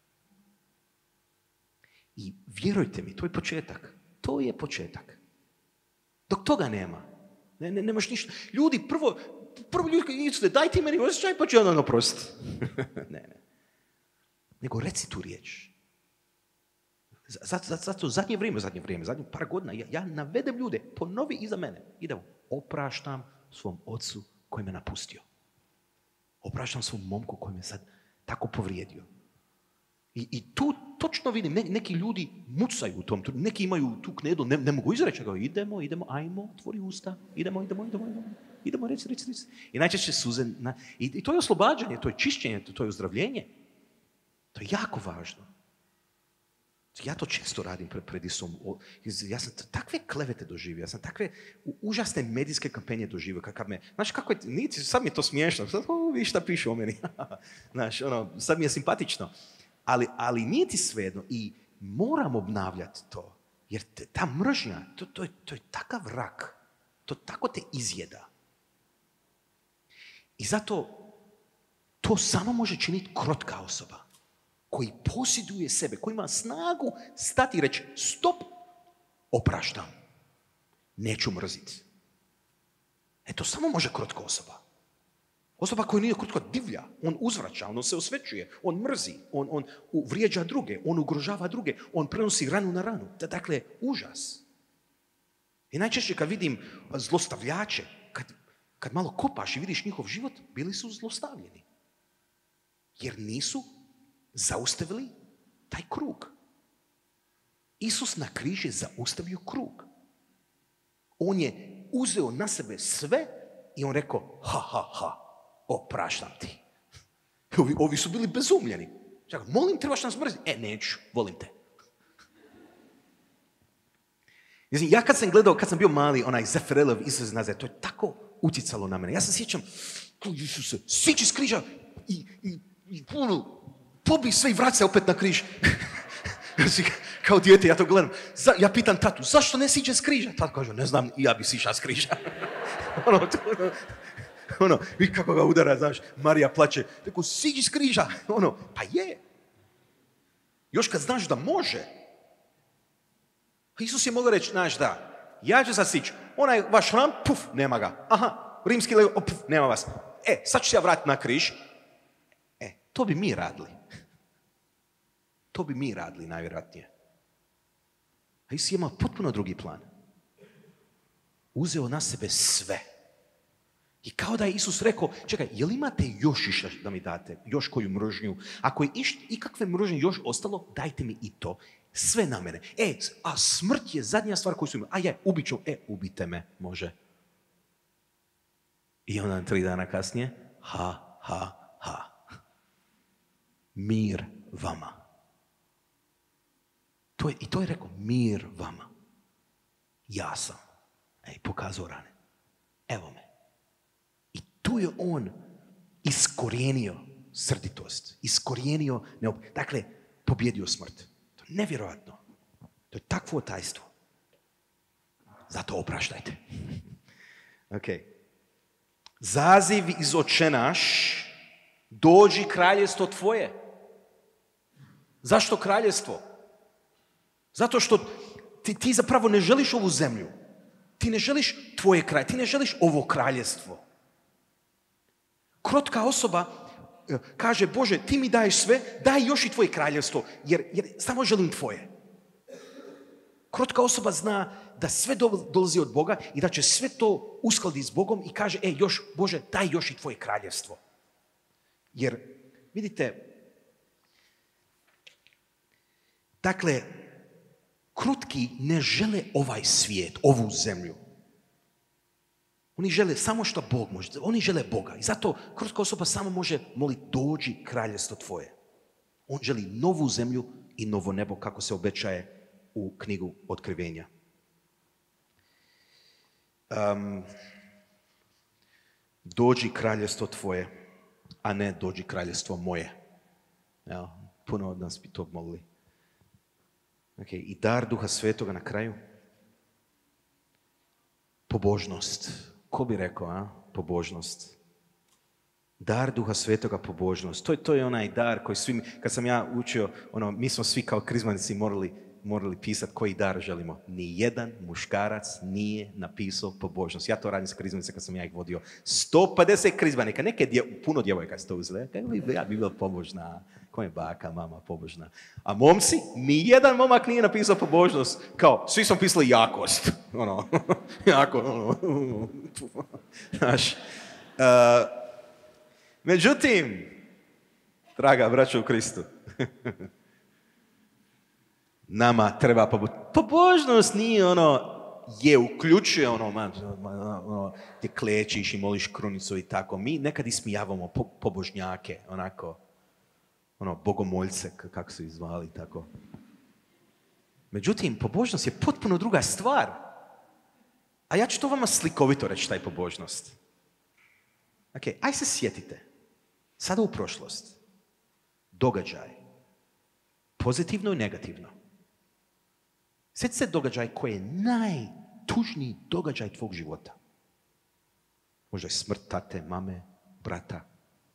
I vjerujte mi, to je početak. To je početak. Dok toga nema, nemaš ništa. Ljudi, prvo ljudi Isuse, daj ti meni osjećaj, pa ću ja oprostiti. Ne. Nego reci tu riječ. Zato zadnje vrijeme, zadnje par godina, ja navedem ljude, ponovi iza mene. Idemo, opraštam svom ocu koji me napustio. Opraštam svom momku koji me sad tako povrijedio. I tu točno vidim, neki ljudi mucaju u tom, neki imaju tu knedu, ne mogu izreći, idemo, ajmo, otvori usta, idemo, reci. I najčešće suze, i to je oslobađanje, to je čišćenje, to je ozdravljenje. To je jako važno. Ja to često radim pred Isom. Ja sam takve klevete doživio, ja sam takve užasne medijske kampanje doživio. Znaš kako je, sad mi je to smiješno, vi šta piše o meni. Znaš, sad mi je simpatično. Ali nije ti svejedno i moram obnavljati to. Jer ta mržnja, to je takav rak. To tako te izjeda. I zato to samo može činiti krotka osoba koji posjeduje sebe, koji ima snagu stati i reći stop, opraštam, neću mrziti. To samo može krotka osoba. Osoba koja nije krotka divlja, on uzvraća, on se osvećuje, on mrzi, on vrijeđa druge, on ugrožava druge, on prenosi ranu na ranu. Dakle, užas. I najčešće kad vidim zlostavljače, kad malo kopaš i vidiš njihov život, bili su zlostavljeni. Jer nisu zaustavili taj krug. Isus na križ je zaustavio krug. On je uzeo na sebe sve i on rekao, opraštam ti. Ovi su bili bezumljeni. Čekaj, molim, trebaš nas mrziti? Neću, volim te. Ja kad sam bio mali, onaj Zefirelov Isus iz Nazareta, to je tako utjecalo na mene. Ja se sjećam, Isuse, siđi s križa i pobij sve i vrati se opet na križ. Kao dijete, ja to gledam. Ja pitam tatu, zašto ne siđe s križa? Tata kaže, ne znam, ja bi sišao s križa. Vidi kako ga udara, znaš, Marija plače. Tako, siđi s križa. Pa je. Još kad znaš da može. Isus je mogao reći, znaš da, ja ću sad sići. Onaj vaš hram, puf, nema ga. Aha, rimski legio, puf, nema vas. Sad ću se ja vratiti na križ. To bi mi radili. To bi mi radili, najvjerojatnije. A Isus je imao potpuno drugi plan. Uzeo na sebe sve. I kao da je Isus rekao, čekaj, jel imate još išta da mi date? Još koju mržnju? Ako je ikakve mržnje još ostalo, dajte mi i to. Sve na mene. A smrt je zadnja stvar koju su imali. Ubit ću. Ubite me, može. I onda 3 dana kasnije, mir vama. To je rekao, mir vama. Ja sam. Pokazao rane. Evo me. I tu je on iskorijenio srditost. Iskorijenio Dakle, pobjedio smrt. To je nevjerojatno. To je takvo tajstvo. Zato opraštajte. Zaziv iz Oče naš, dođi kraljestvo tvoje. Zašto kraljestvo? Zato što ti zapravo ne želiš ovu zemlju. Ti ne želiš tvoje kralje. Ti ne želiš ovo kraljestvo. Krotka osoba kaže, Bože, ti mi daješ sve, daj još i tvoje kraljestvo, jer samo želim tvoje. Krotka osoba zna da sve dolazi od Boga i da će sve to uskladiti s Bogom i kaže, Bože, daj još i tvoje kraljestvo. Jer, vidite, dakle, krutki ne žele ovaj svijet, ovu zemlju. Oni žele samo što Bog može. Oni žele Boga. I zato krutka osoba samo može moliti, dođi kraljestvo tvoje. On želi novu zemlju i novo nebo, kako se obećaje u knjigu Otkrivenja. Dođi kraljestvo tvoje, a ne dođi kraljestvo moje. Puno od nas bi to mogli. I dar Duha Svetoga na kraju. Pobožnost. Ko bi rekao, pobožnost? Dar Duha Svetoga, pobožnost. To je onaj dar koji svi, kad sam ja učio, mi smo svi kao krizmanici morali pisati koji dar želimo. Nijedan muškarac nije napisao pobožnost. Ja to radim s krizmanicima kad sam ja ih vodio. 150 krizmanika. Puno djevojka su to uzeli. Ja bi bila pobožna. Ko je baka, mama, pobožna. A momci, nijedan momak nije napisao pobožnost. Kao, svi smo pisali jakost. Znaš. Međutim, draga braćo u Kristu, nama treba pobožnost nije uključuje ti klečiš i moliš krunicu i tako. Mi nekad ismijavamo pobožnjake, bogomolce, kako su ih zvali, tako. Međutim, pobožnost je potpuno druga stvar. A ja ću to vama slikovito reći, taj pobožnost. Ok, aj se sjetite. Sada u prošlost. Događaj. Pozitivno i negativno. Sjetite se događaj koji je najtužniji događaj tvog života. Možda je smrt tate, mame, brata.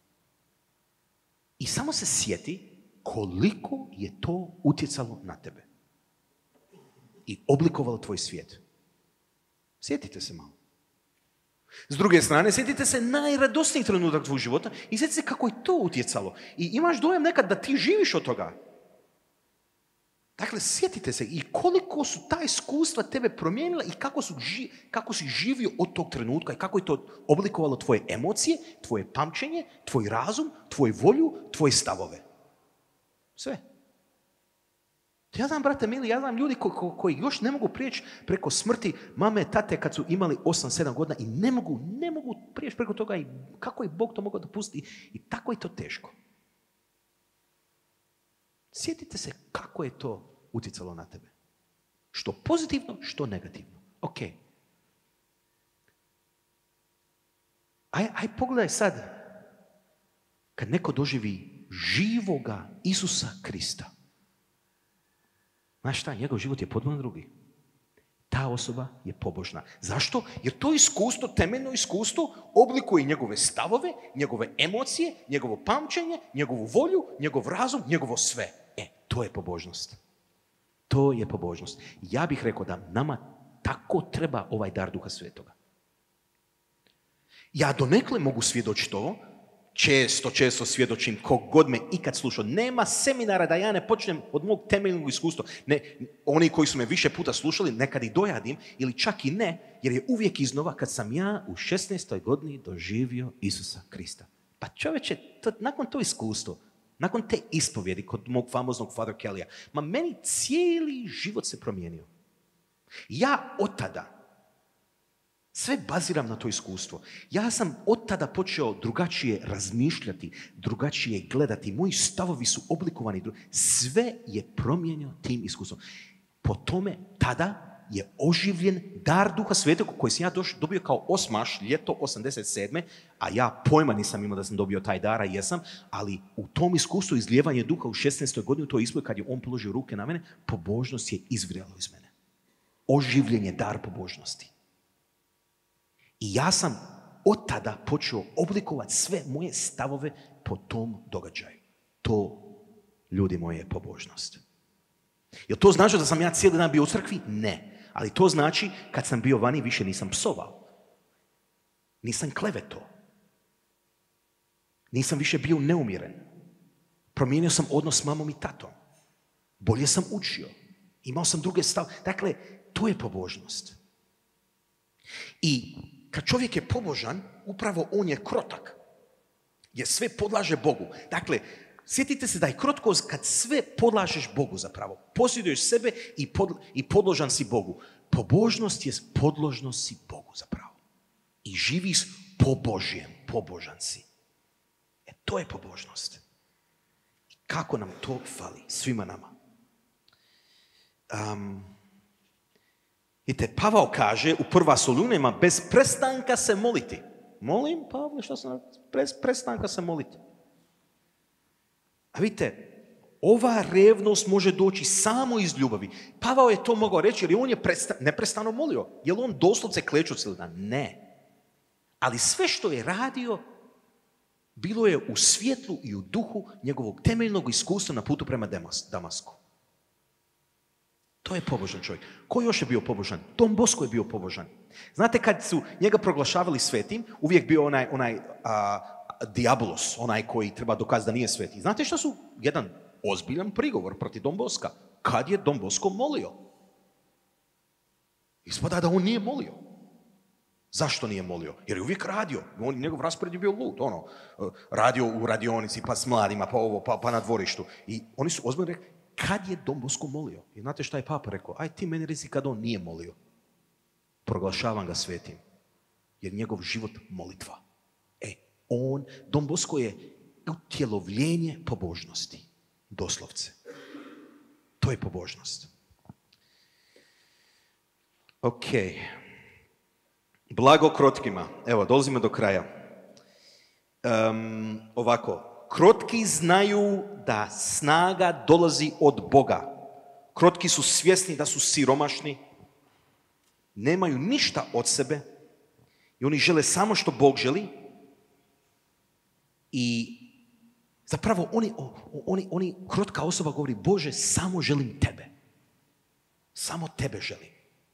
I samo se sjeti koliko je to utjecalo na tebe. I oblikovalo tvoj svijet. Sjetite se malo. S druge strane, sjetite se najradosniji trenutak tvog života i sjetite se kako je to utjecalo. I imaš dojam nekad da ti živiš od toga. Dakle, sjetite se i koliko su ta iskustva tebe promijenila i kako si živio od tog trenutka i kako je to oblikovalo tvoje emocije, tvoje pamćenje, tvoj razum, tvoju volju, tvoje stavove. Sve. Ja znam, brate mili, ja znam ljudi koji još ne mogu prijeći preko smrti mame, tate kad su imali 8-7 godina i ne mogu prijeći preko toga i kako je Bog to mogao dopustiti i tako je to teško. Sjetite se kako je to utjecalo na tebe. Što pozitivno, što negativno. Ok. Aj pogledaj sad kad neko doživi živoga Isusa Krista. Znaš šta, njegov život je potpuno drugi. Ta osoba je pobožna. Zašto? Jer to iskustvo, temeljno iskustvo, oblikuje njegove stavove, njegove emocije, njegovo pamćenje, njegovu volju, njegov razum, njegovo sve. To je pobožnost. To je pobožnost. Ja bih rekao da nama tako treba ovaj dar Duha Svetoga. Ja donekle mogu svjedočiti ovo, često svjedočim kogod me ikad slušao. Nema seminara da ja ne počnem od mog temeljnog iskustva. Ne, oni koji su me više puta slušali, nekad i dojadim, ili čak i ne, jer je uvijek iznova kad sam ja u 16. godini doživio Isusa Krista. Pa čovječe, nakon to iskustvo, nakon te ispovjedi kod mog famoznog Father Kellya, meni cijeli život se promijenio. Ja od tada sve baziram na to iskustvo. Ja sam od tada počeo drugačije razmišljati, drugačije gledati. Moji stavovi su oblikovani. Sve je promijenio tim iskustvom. Po tome tada je oživljen dar Duha Svetog koji sam ja dobio kao osmaš ljeto 87. A ja pojma nisam imao da sam dobio taj dar, a jesam, ali u tom iskustvu izlijevanje Duha u 16. godini, u toj ispovjedi kad je on položio ruke na mene, pobožnost je izvrijala iz mene. Oživljen je dar pobožnosti. I ja sam od tada počeo oblikovati sve moje stavove po tom događaju. To, ljudi moji, je pobožnost. Jel to znači da sam ja cijeli dan bio u crkvi? Ne. Ali to znači kad sam bio vani više nisam psovao. Nisam klevetao. Nisam više bio neumiren. Promijenio sam odnos s mamom i tatom. Bolje sam učio. Imao sam druge stavove. Dakle, to je pobožnost. I kad čovjek je pobožan, upravo on je krotak. Jer sve podlaže Bogu. Dakle, sjetite se da je krotkost kad sve podlažeš Bogu zapravo. Posjeduješ sebe i podložan si Bogu. Pobožnost je podložnost si Bogu zapravo. I živiš po Božjem, pobožan si. To je pobožnost. I kako nam to fali, svima nama. Vidite, Pavao kaže u prva Solunima bez prestanka se moliti. Molim, Pavle, što sam bez prestanka se moliti. A vidite, ova revnost može doći samo iz ljubavi. Pavao je to mogao reći jer on je neprestano molio. Je li on doslovce klečao cijeli dan? Ne. Ali sve što je radio bilo je u svjetlu i u duhu njegovog temeljnog iskustva na putu prema Damasku. To je pobožan čovjek. Ko još je bio pobožan? Don Bosco je bio pobožan. Znate, kad su njega proglašavali svetim, uvijek bio onaj diabolos, onaj koji treba dokazati da nije sveti. Znate što su? Jedan ozbiljan prigovor protiv Don Bosca. Kad je Don Bosco molio? Ispada da on nije molio. Zašto nije molio? Jer je uvijek radio. Njegov raspored je bio lud. Radio u radionici, pa s mladima, pa ovo, pa na dvorištu. I oni su ozbiljno rekli, kad je Don Bosco molio? I znate šta je Papa rekao? Aj ti meni reci kad on nije molio. Proglašavam ga svetim. Jer njegov život molitva. Don Bosco je utjelovljenje pobožnosti. Doslovce. To je pobožnost. Ok. Blago krotkima. Evo, dolazimo do kraja. Ovako. Krotki znaju da snaga dolazi od Boga. Krotki su svjesni da su siromašni, nemaju ništa od sebe i oni žele samo što Bog želi i zapravo oni krotka osoba govori, Bože, samo želim tebe. Samo tebe želim.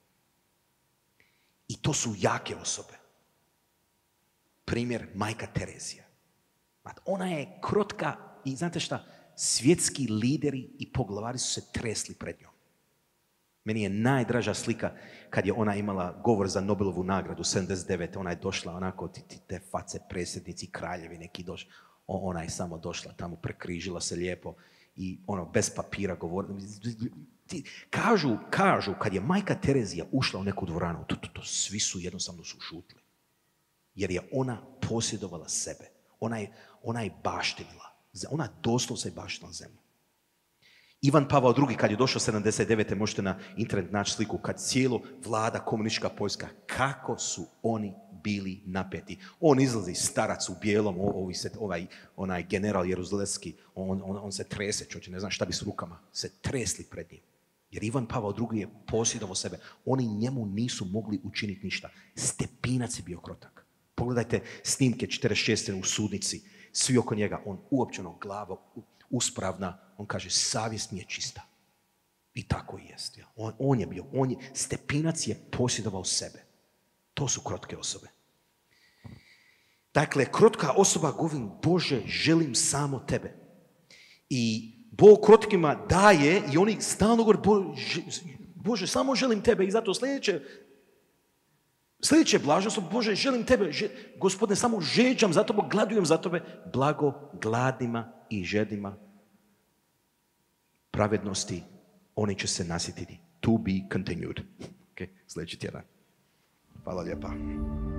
I to su jake osobe. Primjer, majka Terezija. Ona je krotka i znate šta, svjetski lideri i poglavari su se tresli pred njom. Meni je najdraža slika kad je ona imala govor za Nobelovu nagradu 79. Ona je došla onako, te face predsjednici, kraljevi neki došli. Ona je samo došla tamo, prekrižila se lijepo i bez papira govorila. Kažu kad je majka Terezija ušla u neku dvoranu, svi su jednostavno su šutili. Jer je ona posjedovala sebe. Ona je baštinila. Ona doslovno se baštinila zemlju. Ivan Pavao II. Kad je došao 79. možete na internet naći sliku, kad cijelo vlada komunistička Poljska, kako su oni bili napeti. On izlazi starac u bijelom, onaj general Jeruzalski, on se trese, čovječe, ne znam šta bi s rukama, se tresli pred njim. Jer Ivan Pavao II. Je posjedovao sebe. Oni njemu nisu mogli učiniti ništa. Stepinac je bio krotak. Pogledajte snimke 46. u sudnici, svi oko njega, on uopće glava uspravna, on kaže, savjest mi je čista. I tako i jest. Ja. Stepinac je posjedovao sebe. To su krotke osobe. Dakle, krotka osoba govori, Bože, želim samo tebe. I Bog krotkima daje i oni stalno govore, Bože, samo želim tebe. I zato sljedeće blaženstvo, Bože, želim tebe. Gospodine, samo žeđam za tebe, gladujem za tebe. Blago gladnima i žednima pravednosti, oni će se nasjetiti. To be continued. Okay, sljedeći tjedan. Hvala lijepa.